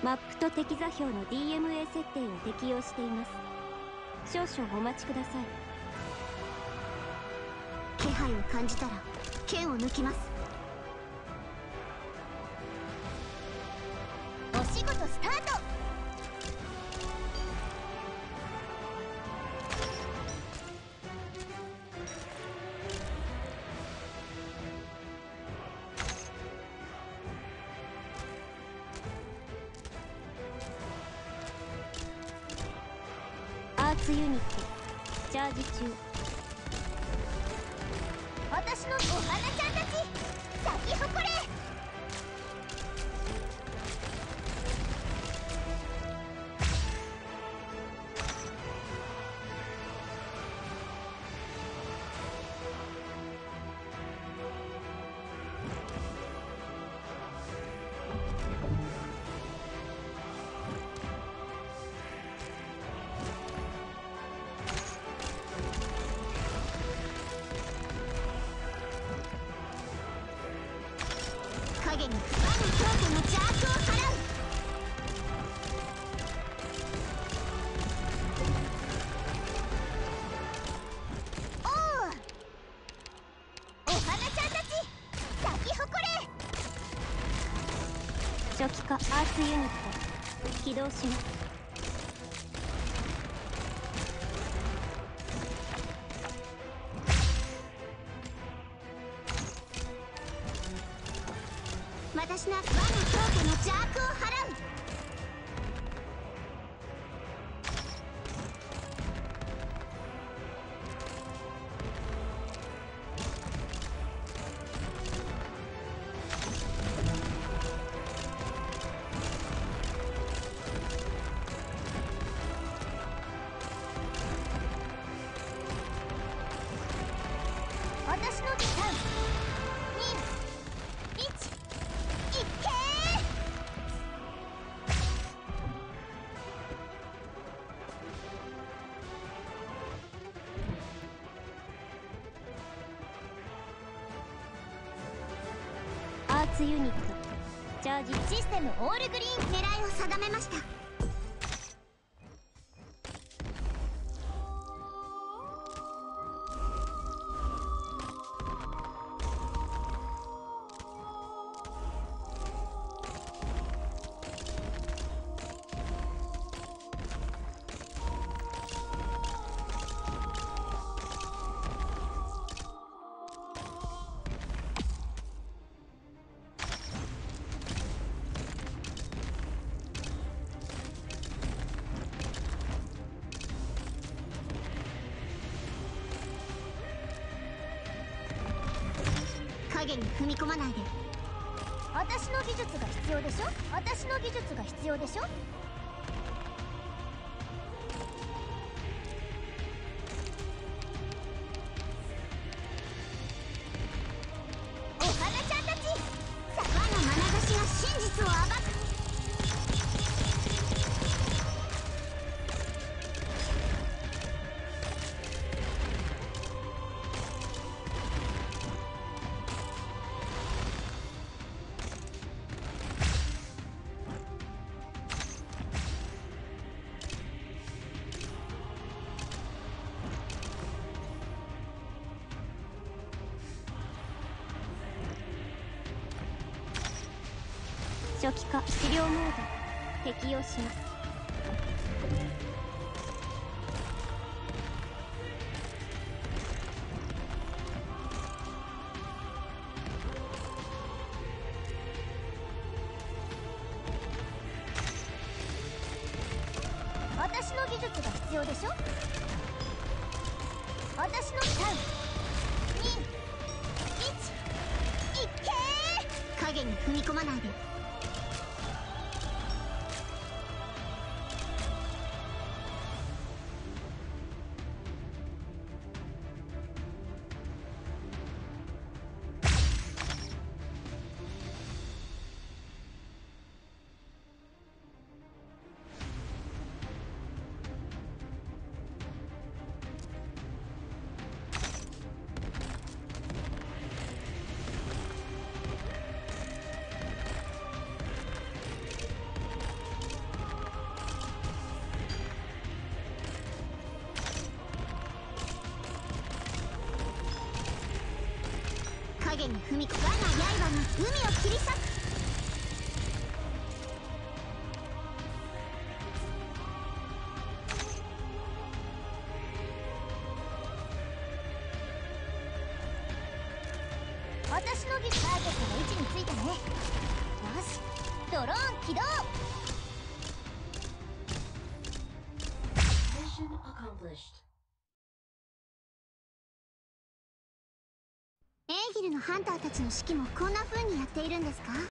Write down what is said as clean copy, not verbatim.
マップと敵座標の DMA 設定を適用しています。少々お待ちください。 気配を感じたら剣を抜きます。お仕事スタート。 アーツユニットチャージ中。 私のお花ちゃんたち咲き誇れ。影に我に強固の邪悪を払う。おう、お花ちゃんたち咲き誇れ。 初期化アーツユニット起動します。 私の我に強固の邪悪を払う。私の3、2、1、いっけアーツユニットチャージ。 システムオールグリーン。狙いを定めました。影に踏み込まないで。私の技術が必要でしょ。私の技術が必要でしょ。お花ちゃんたち我の眼差しが真実を暴く。 初期化治療モード適用します。 私の技術が必要でしょ。私の3、2、1、いっけー。影に踏み込まないで。 影に踏み込む。我が刃の海を切り裂く。私の技術。ターゲットの位置についたね。よし、ドローン起動。エンヒルのハンターたちの指揮もこんな風にやっているんですか？